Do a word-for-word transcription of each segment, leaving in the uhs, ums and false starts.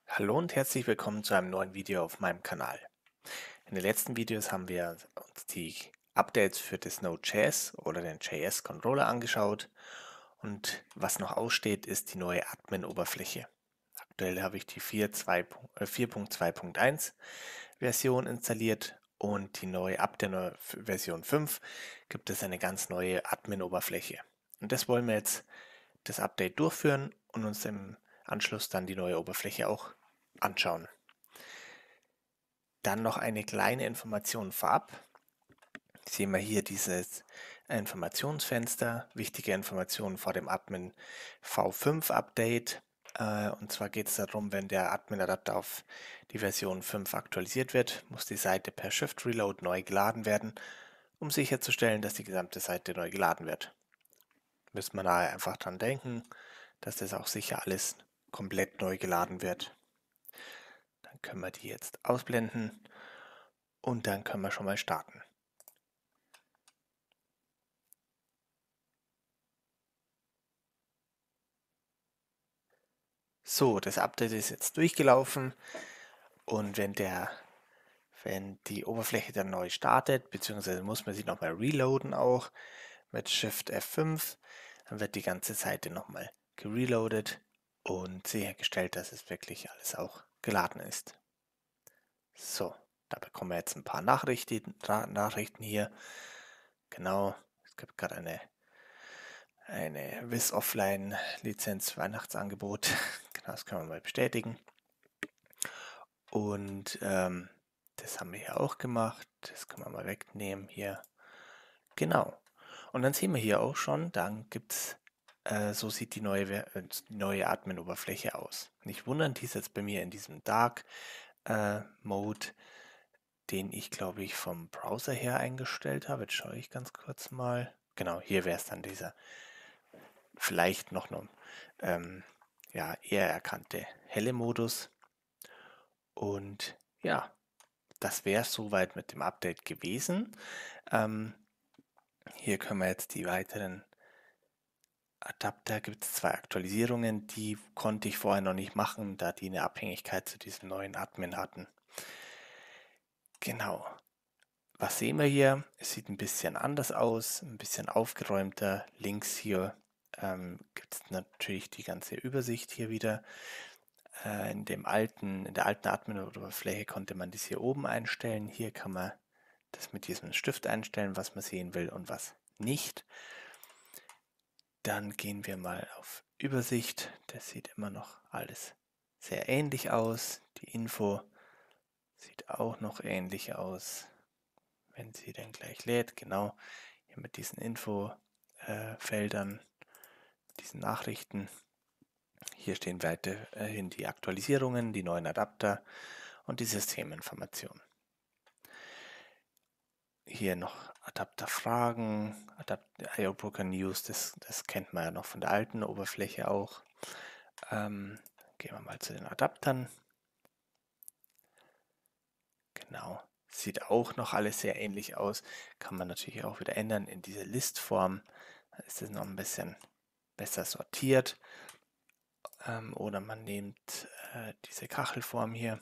Hallo und herzlich willkommen zu einem neuen Video auf meinem Kanal. In den letzten Videos haben wir uns die Updates für das Node.js oder den J S-Controller angeschaut und was noch aussteht, ist die neue Admin-Oberfläche. Aktuell habe ich die vier Punkt zwei Punkt eins Version installiert und die neue ab der neuen Version fünf gibt es eine ganz neue Admin-Oberfläche. Und das wollen wir jetzt das Update durchführen und uns im Anschluss dann die neue Oberfläche auch anschauen. Dann noch eine kleine Information vorab. Sehen wir hier dieses Informationsfenster, wichtige Informationen vor dem Admin V fünf Update. Äh, und zwar geht es darum, wenn der Admin-Adapter auf die Version fünf aktualisiert wird, muss die Seite per Shift Reload neu geladen werden, um sicherzustellen, dass die gesamte Seite neu geladen wird. Müssen wir daher einfach dran denken, dass das auch sicher alles komplett neu geladen wird. Dann können wir die jetzt ausblenden und dann können wir schon mal starten. So, das Update ist jetzt durchgelaufen und wenn der, wenn die Oberfläche dann neu startet, beziehungsweise muss man sie nochmal reloaden auch mit Shift F fünf, dann wird die ganze Seite nochmal gereloadet und sichergestellt, dass es wirklich alles auch geladen ist. So, da bekommen wir jetzt ein paar Nachrichten, Nachrichten hier. Genau, es gibt gerade eine, eine Wiz Offline Lizenz Weihnachtsangebot. Genau, das können wir mal bestätigen. Und ähm, das haben wir hier auch gemacht. Das können wir mal wegnehmen hier. Genau. Und dann sehen wir hier auch schon, dann gibt es, äh, so sieht die neue, äh, die neue Admin-Oberfläche aus. Nicht wundern, die ist jetzt bei mir in diesem Dark äh, Mode, den ich glaube ich vom Browser her eingestellt habe. Jetzt schaue ich ganz kurz mal. Genau, hier wäre es dann dieser vielleicht noch, noch ähm, ja, eher erkannte helle Modus. Und ja, das wäre es soweit mit dem Update gewesen. Ähm, hier können wir jetzt die weiteren Adapter, gibt es zwei Aktualisierungen, die konnte ich vorher noch nicht machen, da die eine Abhängigkeit zu diesem neuen Admin hatten. Genau. Was sehen wir hier? Es sieht ein bisschen anders aus, ein bisschen aufgeräumter. Links hier ähm, gibt es natürlich die ganze Übersicht hier wieder. Äh, in dem alten, in der alten Admin-Oberfläche konnte man das hier oben einstellen. Hier kann man das mit diesem Stift einstellen, was man sehen will und was nicht. Dann gehen wir mal auf Übersicht. Das sieht immer noch alles sehr ähnlich aus. Die Info sieht auch noch ähnlich aus, wenn sie dann gleich lädt. Genau, hier mit diesen Infofeldern, diesen Nachrichten. Hier stehen weiterhin die Aktualisierungen, die neuen Adapter und die Systeminformationen. Hier noch Adapterfragen, Adapt I O Broker News, das, das kennt man ja noch von der alten Oberfläche auch. Ähm, gehen wir mal zu den Adaptern. Genau, sieht auch noch alles sehr ähnlich aus. Kann man natürlich auch wieder ändern in diese Listform. Da ist es noch ein bisschen besser sortiert. Ähm, oder man nimmt äh, diese Kachelform hier.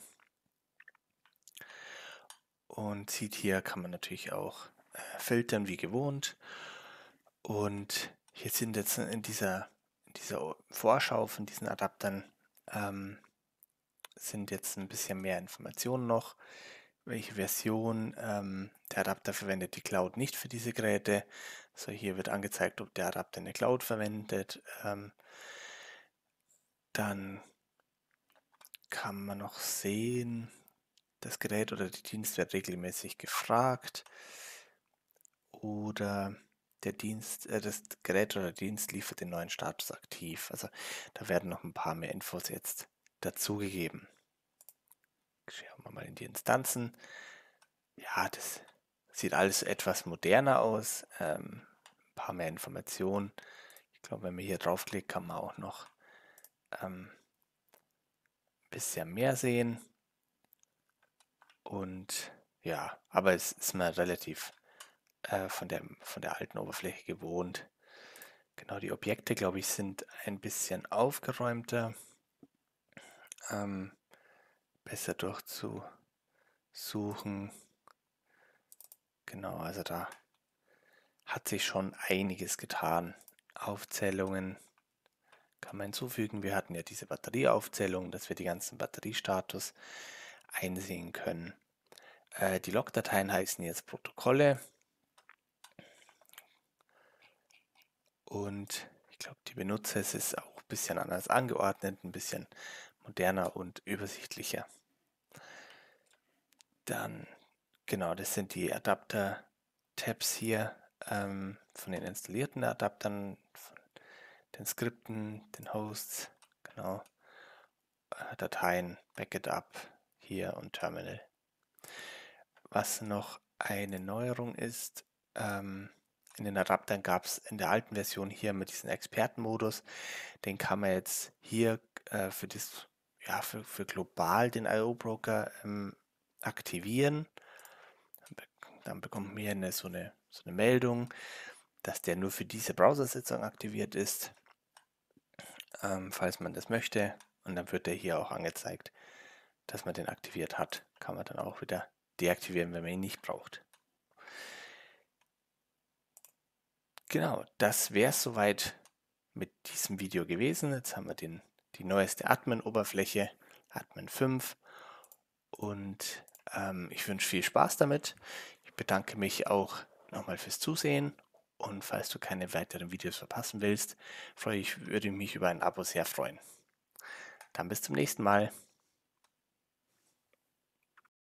Und sieht hier, kann man natürlich auch äh, filtern wie gewohnt. Und hier sind jetzt in dieser, in dieser Vorschau von diesen Adaptern ähm, sind jetzt ein bisschen mehr Informationen noch. Welche Version ähm, der Adapter verwendet die Cloud nicht für diese Geräte. So, hier wird angezeigt, ob der Adapter eine Cloud verwendet. Ähm, dann kann man noch sehen, das Gerät oder der Dienst wird regelmäßig gefragt oder der Dienst, äh, das Gerät oder der Dienst liefert den neuen Status aktiv. Also da werden noch ein paar mehr Infos jetzt dazugegeben. Schauen wir mal in die Instanzen. Ja, das sieht alles etwas moderner aus. Ähm, ein paar mehr Informationen. Ich glaube, wenn man hier draufklickt, kann man auch noch ähm, ein bisschen mehr sehen. Und ja, aber es ist mal relativ äh, von der, von der alten Oberfläche gewohnt. Genau, die Objekte, glaube ich, sind ein bisschen aufgeräumter. Ähm, besser durchzusuchen. Genau, also da hat sich schon einiges getan. Aufzählungen kann man hinzufügen. Wir hatten ja diese Batterieaufzählung, dass wir die ganzen Batteriestatus einsehen können. Äh, die Logdateien heißen jetzt Protokolle. Und ich glaube, die Benutzer es ist auch ein bisschen anders angeordnet, ein bisschen moderner und übersichtlicher. Dann, genau, das sind die Adapter-Tabs hier ähm, von den installierten Adaptern, von den Skripten, den Hosts, genau, äh, Dateien, Backup hier und Terminal. Was noch eine Neuerung ist, ähm, in den Adaptern gab es in der alten Version hier mit diesem Expertenmodus, den kann man jetzt hier äh, für, das, ja, für, für global den I O-Broker ähm, aktivieren. Dann bekommt man hier eine, so, eine, so eine Meldung, dass der nur für diese Browser-Sitzung aktiviert ist, ähm, falls man das möchte. Und dann wird der hier auch angezeigt, dass man den aktiviert hat. Kann man dann auch wieder deaktivieren, wenn man ihn nicht braucht. Genau, das wäre es soweit mit diesem Video gewesen. Jetzt haben wir den, die neueste Admin-Oberfläche, Admin fünf. Und ähm, ich wünsche viel Spaß damit. Ich bedanke mich auch nochmal fürs Zusehen. Und falls du keine weiteren Videos verpassen willst, freue ich, würde mich über ein Abo sehr freuen. Dann bis zum nächsten Mal.